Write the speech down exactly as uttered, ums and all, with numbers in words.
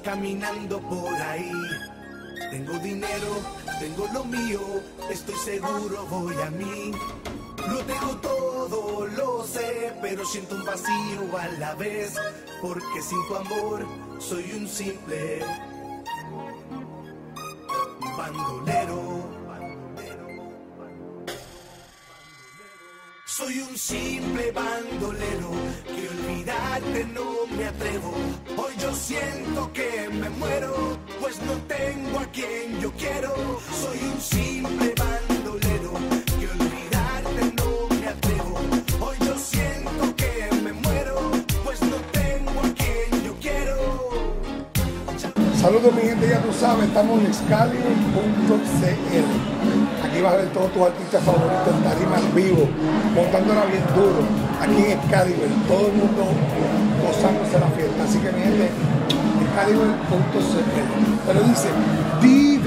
caminando por ahí. Tengo dinero, tengo lo mío, estoy seguro voy a mí. Lo tengo todo, lo sé, pero siento un vacío a la vez, porque sin tu amor soy un simple bandolero. Soy un simple bandolero, que olvidarte no me atrevo. Hoy yo siento que me muero, pues no tengo a quien yo quiero. Soy un simple bandolero, que olvidarte no me atrevo. Hoy yo siento que me muero, pues no tengo a quien yo quiero. Saludos mi gente, ya tú sabes, estamos en Excalibur punto c l. Aquí vas a ver todos tus artistas favoritos en tarima en vivo, montándola bien duro. Aquí en Excalibur, todo el mundo gozándose la fiesta. Así que mi gente, Excalibur punto c l. Pero dice,